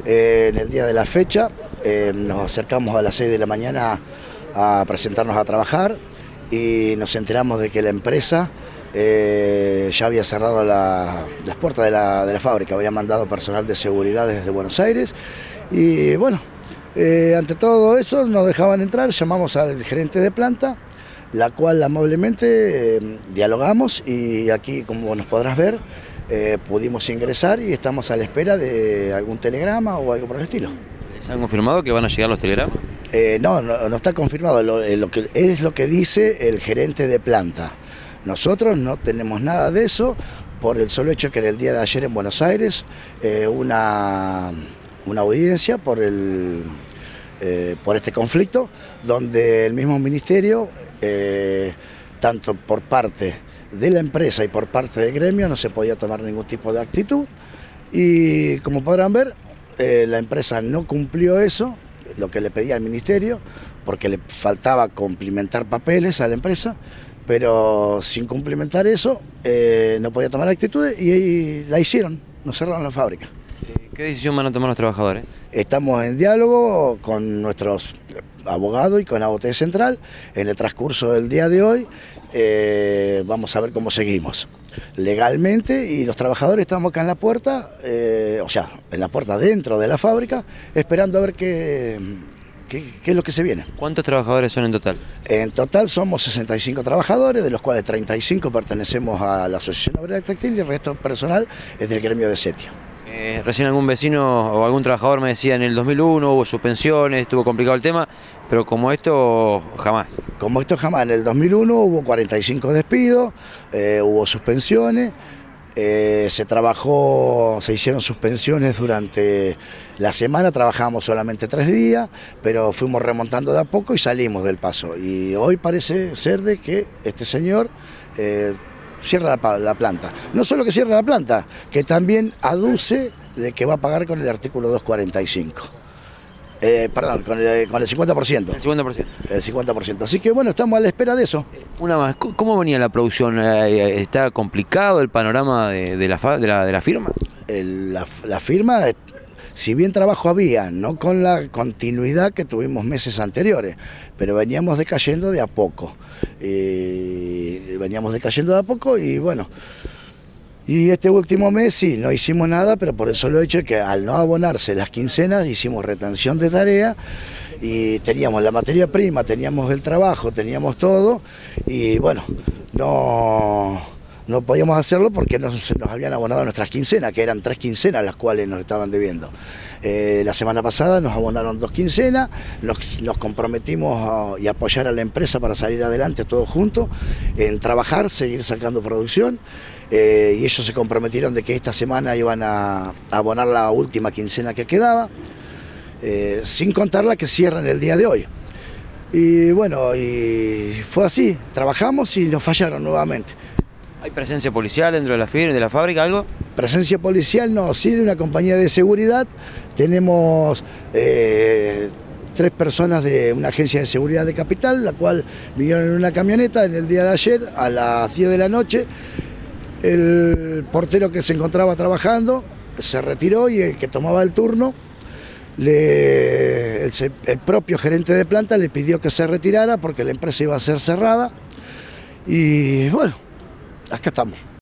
En el día de la fecha nos acercamos a las 6 de la mañana a presentarnos a trabajar y nos enteramos de que la empresa ya había cerrado las puertas de la fábrica, había mandado personal de seguridad desde Buenos Aires y bueno, ante todo eso nos dejaban entrar, llamamos al gerente de planta, la cual amablemente dialogamos y aquí, como nos podrás ver, pudimos ingresar y estamos a la espera de algún telegrama o algo por el estilo. ¿Les han confirmado que van a llegar los telegramas? No está confirmado, es lo que dice el gerente de planta. Nosotros no tenemos nada de eso por el solo hecho que en el día de ayer en Buenos Aires una audiencia por este conflicto, donde el mismo ministerio, tanto por parte de la empresa y por parte del gremio, no se podía tomar ningún tipo de actitud y como podrán ver, la empresa no cumplió eso, lo que le pedía al ministerio, porque le faltaba cumplimentar papeles a la empresa, pero sin cumplimentar eso no podía tomar actitudes y la hicieron, nos cerraron la fábrica. ¿Qué decisión van a tomar los trabajadores? Estamos en diálogo con nuestros abogados y con AOT Central. En el transcurso del día de hoy vamos a ver cómo seguimos legalmente y los trabajadores estamos acá en la puerta, o sea, en la puerta dentro de la fábrica, esperando a ver qué es lo que se viene. ¿Cuántos trabajadores son en total? En total somos 65 trabajadores, de los cuales 35 pertenecemos a la Asociación Obrera Textil y el resto personal es del gremio de Setia. Recién algún vecino o algún trabajador me decía en el 2001 hubo suspensiones, estuvo complicado el tema, pero como esto jamás. Como esto jamás, en el 2001 hubo 45 despidos, hubo suspensiones, se hicieron suspensiones durante la semana, trabajamos solamente 3 días, pero fuimos remontando de a poco y salimos del paso. Y hoy parece ser de que este señor cierra la planta. No solo que cierra la planta, que también aduce de que va a pagar con el artículo 245. Perdón, con el 50%. El 50%. El 50%. Así que bueno, estamos a la espera de eso. Una más, ¿cómo venía la producción? ¿Está complicado el panorama de la firma? La firma, si bien trabajo había, no con la continuidad que tuvimos meses anteriores, pero veníamos decayendo de a poco. Y bueno, y este último mes sí, no hicimos nada, pero por el solo hecho de que al no abonarse las quincenas hicimos retención de tarea y teníamos la materia prima, teníamos el trabajo, teníamos todo y bueno, no podíamos hacerlo porque nos habían abonado nuestras quincenas, que eran 3 quincenas las cuales nos estaban debiendo. La semana pasada nos abonaron 2 quincenas, nos comprometimos a apoyar a la empresa para salir adelante todos juntos, en trabajar, seguir sacando producción, y ellos se comprometieron de que esta semana iban a abonar la última quincena que quedaba, sin contar la que cierran el día de hoy. Y bueno, y fue así, trabajamos y nos fallaron nuevamente. ¿Hay presencia policial dentro de la fábrica, algo? Presencia policial no, sí de una compañía de seguridad. Tenemos 3 personas de una agencia de seguridad de Capital, la cual vinieron en una camioneta en el día de ayer a las 10 de la noche. El portero que se encontraba trabajando se retiró y el que tomaba el turno, el propio gerente de planta le pidió que se retirara porque la empresa iba a ser cerrada. Y bueno, acá estamos.